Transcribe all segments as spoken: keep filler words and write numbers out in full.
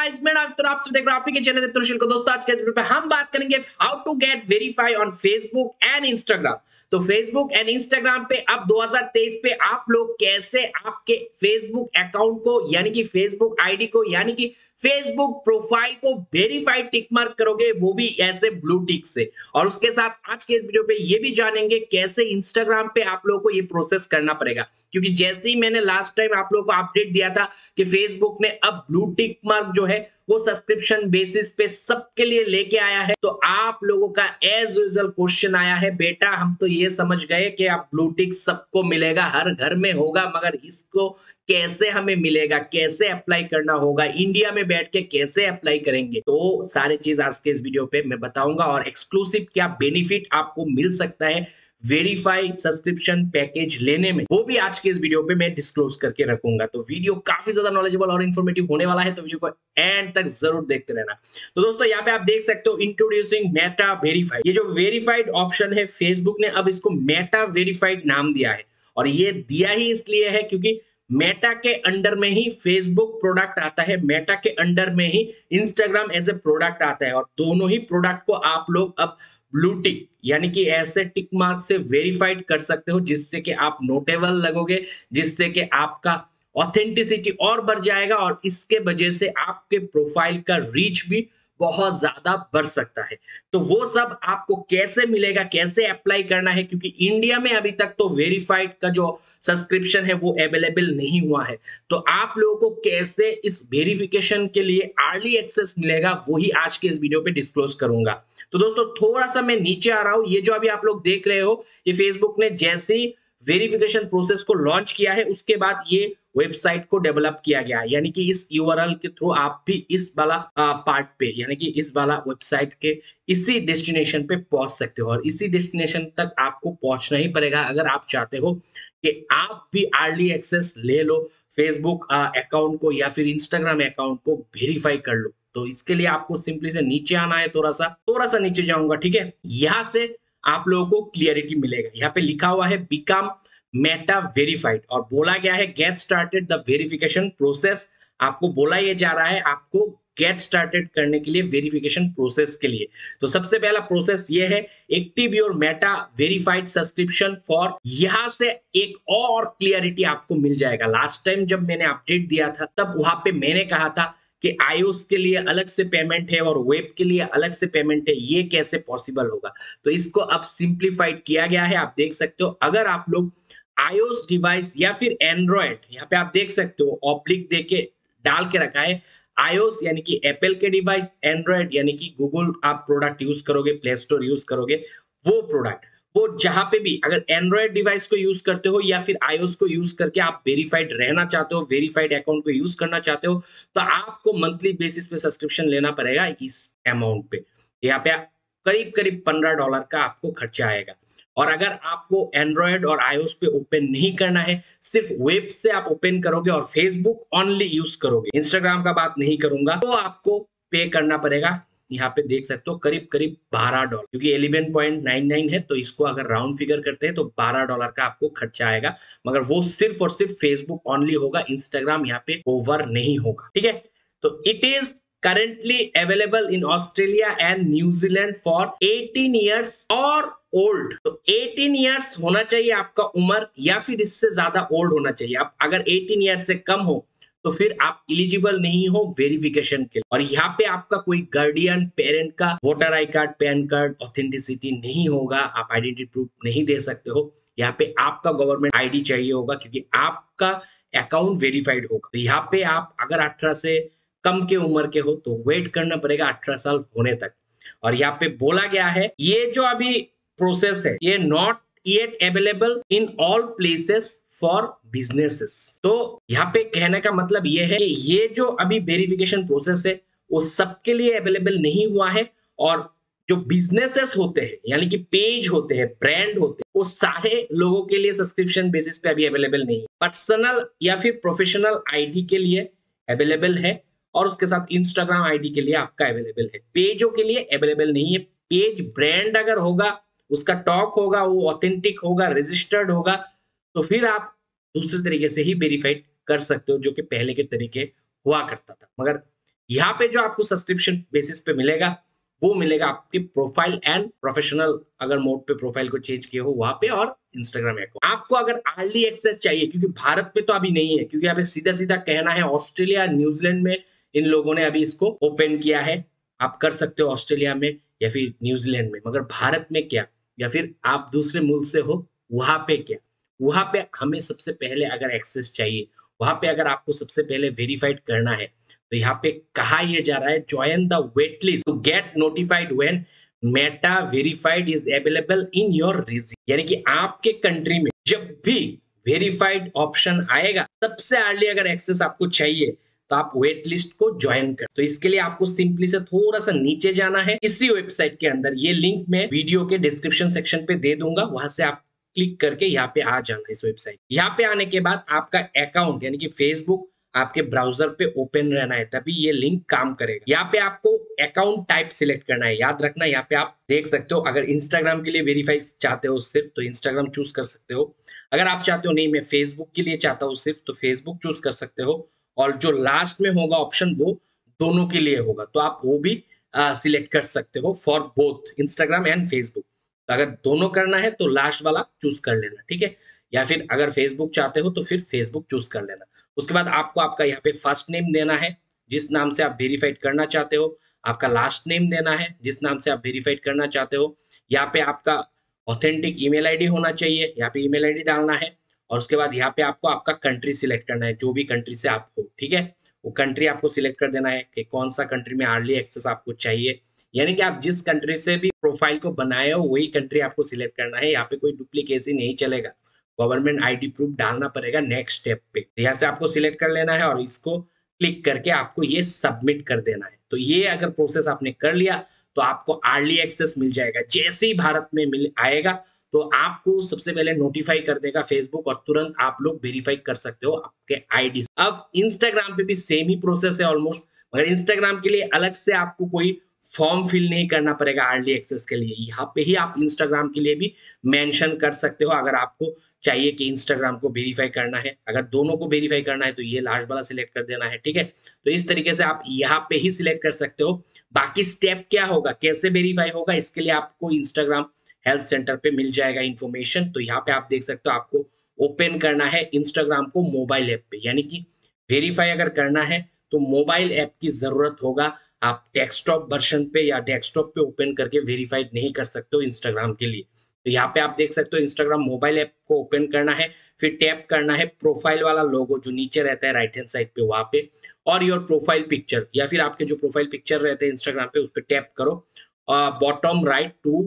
Guys, मैं तो आप सब देख रहे हो आप ही के चैनल देवतुलशील को। दोस्तों आज के इस वीडियो पे हम बात करेंगे how to get verify on Facebook and Instagram. तो फेसबुक एंड इंस्टाग्राम पे अब दो हज़ार तेईस पे आप लोग कैसे आपके फेसबुक अकाउंट को यानी कि फेसबुक आईडी को यानी कि फेसबुक प्रोफाइल को वेरीफाइड टिक मार्क करोगे, वो भी ऐसे ब्लू टिक से। और उसके साथ आज के इस वीडियो पे ये भी जानेंगे कैसे इंस्टाग्राम पे आप लोगों को ये प्रोसेस करना पड़ेगा, क्योंकि जैसे ही मैंने लास्ट टाइम आप लोगों को अपडेट दिया था कि फेसबुक ने अब ब्लू टिक मार्क जो है वो सब्सक्रिप्शन बेसिस पे सबके लिए लेके आया है, तो आप लोगों का एज यूजुअल क्वेश्चन आया है, बेटा हम तो ये समझ गए कि अब ब्लू टिक सबको मिलेगा, हर घर में होगा, मगर इसको कैसे हमें मिलेगा, कैसे अप्लाई करना होगा, इंडिया में बैठ के कैसे अप्लाई करेंगे, तो सारी चीज आज के इस वीडियो पे मैं बताऊंगा। और एक्सक्लूसिव क्या बेनिफिट आपको मिल सकता है वेरीफाई सब्सक्रिप्शन पैकेज लेने में, वो भी आज के इस वीडियो पे मैं डिस्क्लोज करके रखूंगा। तो वीडियो काफी ज्यादा नॉलेजेबल और इन्फॉर्मेटिव होने वाला है, तो वीडियो को एंड तक जरूर देखते रहना। तो दोस्तों यहाँ पे आप देख सकते हो इंट्रोड्यूसिंग मेटा वेरीफाई। ये जो वेरीफाइड ऑप्शन है फेसबुक ने अब इसको मेटा वेरीफाइड नाम दिया है, और ये दिया ही इसलिए है क्योंकि मेटा के अंडर में ही फेसबुक प्रोडक्ट आता है, मेटा के अंडर में ही इंस्टाग्राम एज ए प्रोडक्ट आता है, और दोनों ही प्रोडक्ट को आप लोग अब ब्लू टिक यानी कि ऐसे टिक मार्क से वेरीफाइड कर सकते हो, जिससे कि आप नोटेबल लगोगे, जिससे कि आपका ऑथेंटिसिटी और बढ़ जाएगा, और इसके वजह से आपके प्रोफाइल का रीच भी बहुत ज्यादा बढ़ सकता है। तो वो सब आपको कैसे मिलेगा, कैसे अप्लाई करना है, क्योंकि इंडिया में अभी तक तो वेरीफाइड का जो सब्सक्रिप्शन है वो अवेलेबल नहीं हुआ है। तो आप लोगों को कैसे इस वेरिफिकेशन के लिए अर्ली एक्सेस मिलेगा, वही आज के इस वीडियो पे डिस्क्लोज करूंगा। तो दोस्तों थोड़ा सा मैं नीचे आ रहा हूं, ये जो अभी आप लोग देख रहे हो, ये फेसबुक ने जैसे ही वेरिफिकेशन प्रोसेस को लॉन्च किया है उसके बाद ये वेबसाइट को डेवलप किया गया है, यानी कि इस यूआरएल के थ्रू आप भी इस वाला पार्ट पे यानी कि इस वाला वेबसाइट के इसी डेस्टिनेशन पे पहुंच सकते हो, और इसी डेस्टिनेशन तक आपको पहुंचना ही पड़ेगा अगर आप चाहते हो कि आप भी अर्ली एक्सेस ले लो फेसबुक अकाउंट को या फिर इंस्टाग्राम अकाउंट को वेरीफाई कर लो। तो इसके लिए आपको सिंपली से नीचे आना है, थोड़ा सा थोड़ा सा नीचे जाऊंगा, ठीक है। यहां से आप लोगों को क्लियरिटी मिलेगा, यहाँ पे लिखा हुआ है बिकम मेटा वेरीफाइड, और बोला गया है get started the verification process. आपको बोला ये जा रहा है आपको गेट स्टार्टेड करने के लिए वेरिफिकेशन प्रोसेस के लिए। तो सबसे पहला प्रोसेस ये है active your Meta verified subscription for. यहां से एक और क्लियरिटी आपको मिल जाएगा। लास्ट टाइम जब मैंने अपडेट दिया था तब वहां पे मैंने कहा था कि आईओएस के लिए अलग से पेमेंट है और वेब के लिए अलग से पेमेंट है, ये कैसे पॉसिबल होगा। तो इसको अब सिंप्लीफाइड किया गया है। आप देख सकते हो अगर आप लोग आईओएस डिवाइस या फिर एंड्रॉयड, यहाँ पे आप देख सकते हो ऑब्लिक देके डाल के रखा है, आईओएस यानी कि एप्पल के डिवाइस, एंड्रॉयड यानी कि गूगल आप प्रोडक्ट यूज करोगे, प्ले स्टोर यूज करोगे, वो प्रोडक्ट वो जहां पे भी अगर एंड्रॉयड डिवाइस को यूज करते हो या फिर आईओएस को यूज करके आप वेरीफाइड रहना चाहते हो, वेरीफाइड अकाउंट को यूज करना चाहते हो, तो आपको मंथली बेसिस पे सब्सक्रिप्शन लेना पड़ेगा इस अमाउंट पे। यहाँ पे करीब करीब पंद्रह डॉलर का आपको खर्चा आएगा। और अगर आपको एंड्रॉयड और आईओएस पे ओपन नहीं करना है, सिर्फ वेब से आप ओपन करोगे और फेसबुक ओनली यूज करोगे, इंस्टाग्राम का बात नहीं करूंगा, तो आपको पे करना पड़ेगा। यहाँ पे देख सकते हो करीब करीब बारह डॉलर, क्योंकि ग्यारह पॉइंट निन्यानवे है तो इसको अगर राउंड फिगर करते हैं तो बारह डॉलर का आपको खर्चा आएगा, मगर वो सिर्फ और सिर्फ फेसबुक ओनली होगा, इंस्टाग्राम यहाँ पे ओवर नहीं होगा, ठीक है। तो it is currently available in Australia and New Zealand for eighteen years or old। तो अठारह years होना चाहिए आपका उम्र, या फिर इससे ज्यादा ओल्ड होना चाहिए। आप अगर अठारह years से कम हो तो फिर आप एलिजिबल नहीं हो वेरिफिकेशन के लिए। और यहाँ पे आपका कोई गार्डियन पेरेंट का voter ID card, PAN card authenticity नहीं होगा, आप आइडेंटिटी प्रूफ नहीं दे सकते हो। यहाँ पे आपका गवर्नमेंट आईडी चाहिए होगा, क्योंकि आपका अकाउंट वेरीफाइड होगा। तो यहाँ पे आप अगर अठारह से कम के उम्र के हो तो वेट करना पड़ेगा अठारह साल होने तक। और यहाँ पे बोला गया है ये जो अभी प्रोसेस है ये not yet available in all places for businesses. तो यहाँ पे कहने का मतलब ये है कि ये जो अभी वेरिफिकेशन प्रोसेस है वो सबके लिए अवेलेबल नहीं हुआ है, और जो बिजनेसेस होते हैं यानी कि पेज होते हैं, ब्रांड होते हैं, वो सारे लोगों के लिए सब्सक्रिप्शन बेसिस पे अभी अवेलेबल नहीं है। पर्सनल या फिर प्रोफेशनल आईडी के लिए अवेलेबल है, और उसके साथ इंस्टाग्राम आईडी के लिए आपका अवेलेबल है, पेजों के लिए अवेलेबल नहीं है। पेज ब्रांड अगर होगा, उसका टॉक होगा, वो ऑथेंटिक होगा, रजिस्टर्ड होगा, तो फिर आप दूसरे तरीके से ही वेरीफाइड कर सकते हो, जो कि पहले के तरीके हुआ करता था। मगर यहाँ पे जो आपको सब्सक्रिप्शन बेसिस पे मिलेगा वो मिलेगा आपके प्रोफाइल एंड प्रोफेशनल अगर मोड पे प्रोफाइल को चेंज किए हो वहां पे, और इंस्टाग्राम अकाउंट। आपको अगर अर्ली एक्सेस चाहिए, क्योंकि भारत में तो अभी नहीं है, क्योंकि यहाँ पे सीधा सीधा कहना है ऑस्ट्रेलिया न्यूजीलैंड में इन लोगों ने अभी इसको ओपन किया है। आप कर सकते हो ऑस्ट्रेलिया में या फिर न्यूजीलैंड में, मगर भारत में क्या, या फिर आप दूसरे मुल्क से हो वहां पे क्या, वहां पे हमें सबसे पहले अगर एक्सेस चाहिए, वहां पे अगर आपको सबसे पहले वेरीफाइड करना है, तो यहाँ पे कहा यह जा रहा है join the wait list to get notified when Meta verified is available in your region. यानी कि आपके कंट्री में जब भी वेरीफाइड ऑप्शन आएगा, सबसे अर्ली अगर एक्सेस आपको चाहिए तो आप वेट लिस्ट को ज्वाइन कर। तो इसके लिए आपको सिंपली से थोड़ा सा नीचे जाना है इसी वेबसाइट के अंदर, ये लिंक मैं वीडियो के डिस्क्रिप्शन सेक्शन पे दे दूंगा, वहां से आप क्लिक करके यहाँ पे आ जाना इस वेबसाइट। यहाँ पे आने के बाद आपका अकाउंट यानी कि फेसबुक आपके ब्राउजर पे ओपन रहना है, तभी ये लिंक काम करेगा। यहाँ पे आपको अकाउंट टाइप सिलेक्ट करना है, याद रखना। यहाँ पे आप देख सकते हो, अगर इंस्टाग्राम के लिए वेरीफाई चाहते हो सिर्फ तो इंस्टाग्राम चूज कर सकते हो। अगर आप चाहते हो नहीं मैं फेसबुक के लिए चाहता हूँ सिर्फ, तो फेसबुक चूज कर सकते हो। और जो लास्ट में होगा ऑप्शन वो दोनों के लिए होगा, तो आप वो भी सिलेक्ट कर सकते हो for both Instagram and Facebook. तो अगर दोनों करना है तो लास्ट वाला चूज कर लेना, ठीक है। या फिर अगर फेसबुक चाहते हो तो फिर फेसबुक चूज कर लेना। उसके बाद आपको आपका यहाँ पे फर्स्ट नेम देना है जिस नाम से आप वेरीफाइड करना चाहते हो, आपका लास्ट नेम देना है जिस नाम से आप वेरीफाइड करना चाहते हो। यहाँ पे आपका ऑथेंटिक ईमेल आईडी होना चाहिए, यहाँ पे ईमेल आईडी डालना है। और उसके बाद यहाँ पे आपको आपका कंट्री सिलेक्ट करना है, जो भी कंट्री से आप हो, ठीक है। वो कंट्री आपको सिलेक्ट कर देना है कि कौन सा कंट्री में अर्ली एक्सेस आपको चाहिए। यानी कि आप जिस कंट्री से भी प्रोफाइल को बनाए हो वही कंट्री आपको सिलेक्ट करना है। यहाँ पे कोई डुप्लीकेसी नहीं चलेगा, गवर्नमेंट आईडी प्रूफ डालना पड़ेगा नेक्स्ट स्टेप पे। यहाँ से आपको सिलेक्ट कर लेना है और इसको क्लिक करके आपको ये सबमिट कर देना है। तो ये अगर प्रोसेस आपने कर लिया तो आपको अर्ली एक्सेस मिल जाएगा। जैसे ही भारत में मिल आएगा तो आपको सबसे पहले नोटिफाई कर देगा फेसबुक, और तुरंत आप लोग वेरीफाई कर सकते हो आपके आईडी। अब इंस्टाग्राम पे भी सेम ही प्रोसेस है ऑलमोस्ट, मगर इंस्टाग्राम के लिए अलग से आपको कोई फॉर्म फिल नहीं करना पड़ेगा अर्ली एक्सेस के लिए। यहाँ पे ही आप इंस्टाग्राम के लिए भी मेंशन कर सकते हो अगर आपको चाहिए कि इंस्टाग्राम को वेरीफाई करना है। अगर दोनों को वेरीफाई करना है तो ये लास्ट वाला सिलेक्ट कर देना है, ठीक है। तो इस तरीके से आप यहाँ पे ही सिलेक्ट कर सकते हो। बाकी स्टेप क्या होगा, कैसे वेरीफाई होगा, इसके लिए आपको इंस्टाग्राम हेल्प सेंटर पे मिल जाएगा इन्फॉर्मेशन। तो यहाँ पे आप देख सकते हो, आपको ओपन करना है इंस्टाग्राम को मोबाइल ऐप पे, यानी कि वेरीफाई अगर करना है तो मोबाइल ऐप की जरूरत होगा। आप डेस्कटॉप वर्जन पे या डेस्कटॉप पे ओपन करके वेरीफाइड नहीं कर सकते हो इंस्टाग्राम के लिए। तो यहाँ पे आप देख सकते हो इंस्टाग्राम मोबाइल ऐप को ओपन करना है, फिर टैप करना है प्रोफाइल वाला लोगो जो नीचे रहता है राइट हैंड साइड पे वहां पे, और योर प्रोफाइल पिक्चर या फिर आपके जो प्रोफाइल पिक्चर रहते हैं इंस्टाग्राम पे उस पर टैप करो। Bottom right to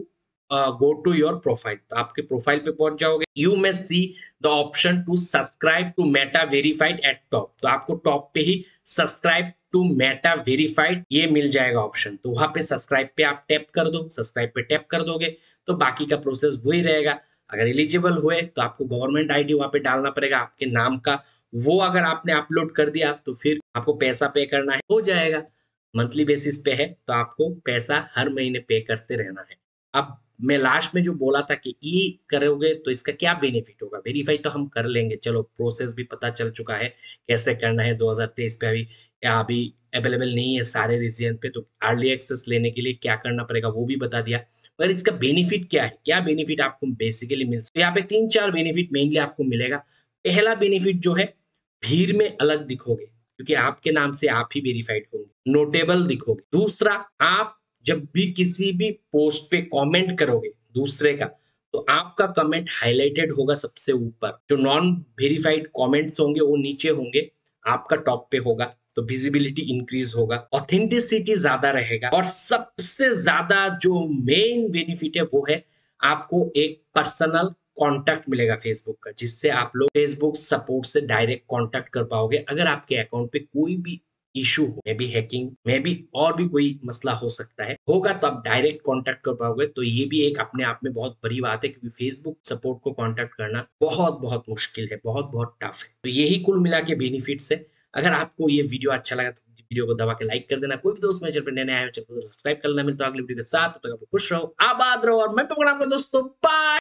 go to your profile, तो आपके प्रोफाइल पे पहुंच जाओगे। You may see the option to subscribe to Meta verified at top, तो आपको टॉप पे ही सब्सक्राइब टू मेटा वेरीफाइड ये मिल जाएगा ऑप्शन। तो वहां पे सब्सक्राइब पे आप टैप कर दो, सब्सक्राइब पे टैप कर दोगे तो बाकी का प्रोसेस वही रहेगा। अगर एलिजिबल हुए तो आपको गवर्नमेंट आईडी वहां पे डालना पड़ेगा आपके नाम का, वो अगर आपने अपलोड कर दिया तो फिर आपको पैसा पे करना है, हो जाएगा। मंथली बेसिस पे है तो आपको पैसा हर महीने पे करते रहना है। अब मैं लास्ट में जो बोला था कि ई करोगे तो इसका क्या बेनिफिट होगा, वेरीफाई तो हम कर लेंगे, चलो प्रोसेस भी पता चल चुका है कैसे करना है। दो हज़ार तेईस पे अभी या अभी अवेलेबल नहीं है सारे रीजन पे, तो अर्ली एक्सेस लेने के लिए क्या करना पड़ेगा वो भी बता दिया। पर इसका बेनिफिट क्या है, क्या बेनिफिट आपको बेसिकली मिल सकता है, यहाँ पे तीन चार बेनिफिट मेनली आपको मिलेगा। पहला बेनिफिट जो है, भीड़ में अलग दिखोगे क्योंकि आपके नाम से आप ही वेरीफाइड होंगे, नोटेबल दिखोगे। दूसरा, आप जब भी किसी भी पोस्ट पे कमेंट करोगे दूसरे का, तो आपका कमेंट हाईलाइटेड होगा सबसे ऊपर, जो नॉन वेरीफाइड कमेंट्स होंगे वो नीचे होंगे, आपका टॉप पे होगा, तो विजिबिलिटी इंक्रीज होगा, ऑथेंटिसिटी ज्यादा रहेगा। और सबसे ज्यादा जो मेन बेनिफिट है वो है आपको एक पर्सनल कॉन्टैक्ट मिलेगा फेसबुक का, जिससे आप लोग फेसबुक सपोर्ट से डायरेक्ट कॉन्टैक्ट कर पाओगे। अगर आपके अकाउंट पे कोई भी इशू हो, maybe hacking, maybe और भी कोई मसला हो सकता है, होगा तो आप डायरेक्ट कांटेक्ट कर पाओगे। तो ये भी एक अपने आप में बहुत बड़ी बात है, क्योंकि फेसबुक सपोर्ट को कांटेक्ट करना बहुत बहुत मुश्किल है, बहुत बहुत टफ है। तो यही कुल मिला के बेनिफिट्स है। अगर आपको ये वीडियो अच्छा लगा तो वीडियो को दबा के लाइक कर देना। कोई भी दोस्त मेरे चैनल पर नए आए हो चैनल को सब्सक्राइब करना। मिलता है अगली वीडियो के साथ, तब तक आप खुश रहो, आबाद रहो, और मैं पकड़ा आपका दोस्तों, बाय।